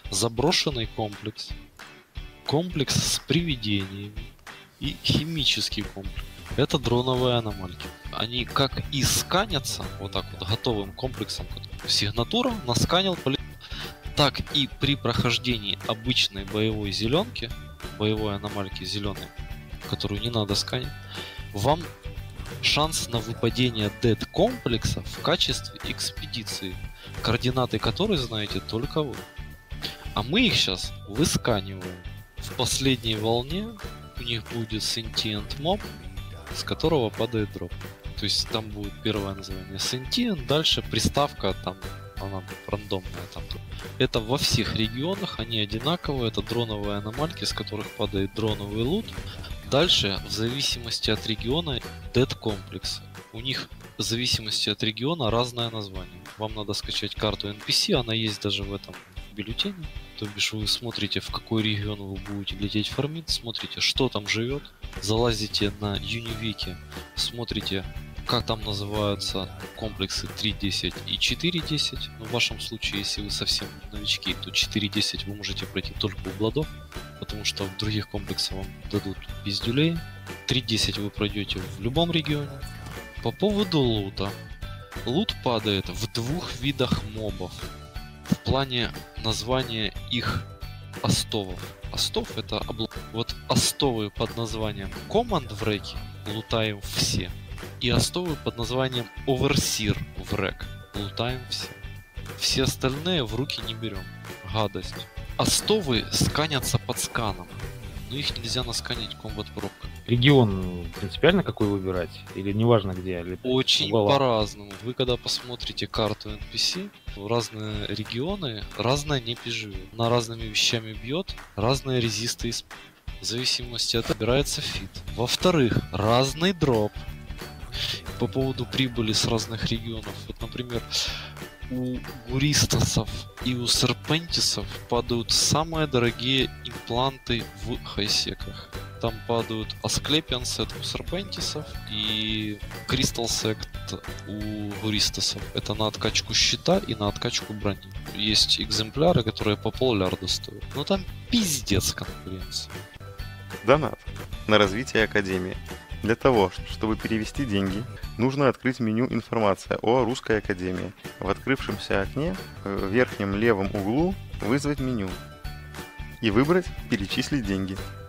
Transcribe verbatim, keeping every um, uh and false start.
заброшенный комплекс, комплекс с привидениями и химический комплекс. Это дроновые аномальки. Они как и сканятся, вот так вот, готовым комплексом, сигнатура, насканил, так и при прохождении обычной боевой зеленки, боевой аномальки зеленой, которую не надо сканить, вам шанс на выпадение дед комплекса в качестве экспедиции, координаты которой знаете только вы. А мы их сейчас высканиваем. В последней волне у них будет Sentient Mob, с которого падает дроп. То есть там будет первое название Sentient, дальше приставка там, она рандомная там. Это во всех регионах, они одинаковые, это дроновые аномальки, с которых падает дроновый лут. Дальше, в зависимости от региона, Dead комплекс. У них в зависимости от региона разное название. Вам надо скачать карту эн пи си, она есть даже в этом бюллетене. То бишь вы смотрите, в какой регион вы будете лететь фармить, смотрите, что там живет, залазите на Юнивеки, смотрите, как там называются комплексы три десять и четыре десять. Но в вашем случае, если вы совсем новички, то четыре десять вы можете пройти только у Бладов, потому что в других комплексах вам дадут пиздюлей. три десять вы пройдете в любом регионе. По поводу лута. Лут падает в двух видах мобов. В плане названия их остовов. Остов это облако. Вот остовы под названием Command в рэке лутаем все. И остовы под названием Overseer в рэк лутаем все. Все остальные в руки не берем. Гадость. Остовы сканятся под сканом, но их нельзя насканить комбат пробками. Регион принципиально какой выбирать? Или неважно где? Или очень по-разному. Вы когда посмотрите карту эн пи си, разные регионы, разное не живет. На разными вещами бьет, разные резисты используют. В зависимости от выбирается фит. Во-вторых, разный дроп. По поводу прибыли с разных регионов. Вот, например, у гуристосов и у серпентисов падают самые дорогие импланты в хайсеках. Там падают Asclepian Set у серпентисов и Crystal Set у гуристосов. Это на откачку щита и на откачку брони. Есть экземпляры, которые по поллярда стоят. Но там пиздец конкуренция. Донат на развитие Академии. Для того, чтобы перевести деньги, нужно открыть меню «Информация о Русской Академии». В открывшемся окне в верхнем левом углу вызвать меню и выбрать «Перечислить деньги».